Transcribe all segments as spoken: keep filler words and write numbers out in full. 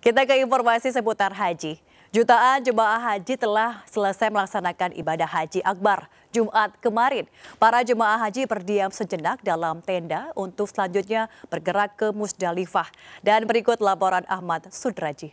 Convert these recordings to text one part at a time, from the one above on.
Kita ke informasi seputar haji. Jutaan jemaah haji telah selesai melaksanakan ibadah haji akbar Jumat kemarin. Para jemaah haji berdiam sejenak dalam tenda untuk selanjutnya bergerak ke Musdalifah. Dan berikut laporan Ahmad Sudraji.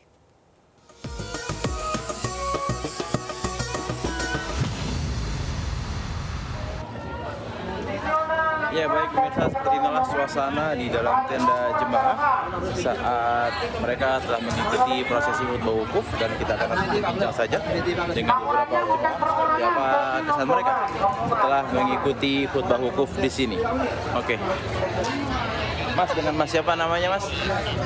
Ya baik pemirsa, seperti inilah suasana di dalam tenda jemaah saat mereka telah mengikuti prosesi khutbah wukuf, dan kita akan langsung berbincang saja dengan beberapa jemaah seperti apa kesan mereka setelah mengikuti khutbah wukuf di sini. Oke, Mas, dengan Mas siapa namanya, Mas?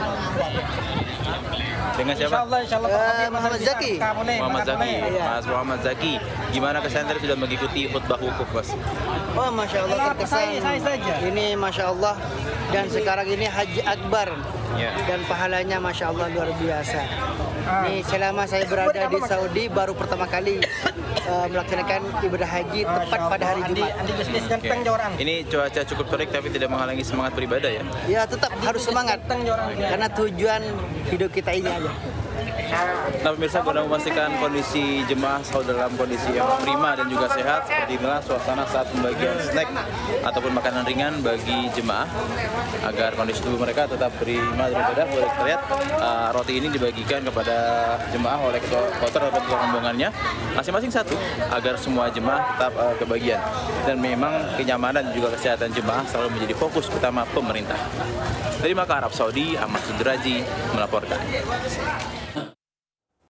Dengan siapa? Insyaallah, insyaallah uh, Muhammad Zaki. Muhammad Zaki. Mas Muhammad Zaki, gimana kesan tadi sudah mengikuti khutbah wukuf, Mas? Oh, masya Allah, terkesan. Ini masya Allah, dan sekarang ini haji akbar, Ya. dan pahalanya masya Allah luar biasa. Ini selama saya berada di Saudi baru pertama kali uh, melaksanakan ibadah haji tepat pada hari Jumat. Okay. Ini cuaca cukup terik tapi tidak menghalangi semangat beribadah ya? Ya, tetap harus semangat karena tujuan hidup kita ini aja. Nah pemirsa, guna memastikan kondisi jemaah selalu dalam kondisi yang prima dan juga sehat, seperti inilah suasana saat pembagian snack ataupun makanan ringan bagi jemaah agar kondisi tubuh mereka tetap prima dan beribadah. Boleh kita lihat uh, roti ini dibagikan kepada jemaah oleh ketua kloter atau ketua rombongannya masing-masing satu agar semua jemaah tetap uh, kebagian. Dan memang kenyamanan dan juga kesehatan jemaah selalu menjadi fokus utama pemerintah. Dari Makkah, Arab Saudi, Ahmad Sudraji melaporkan.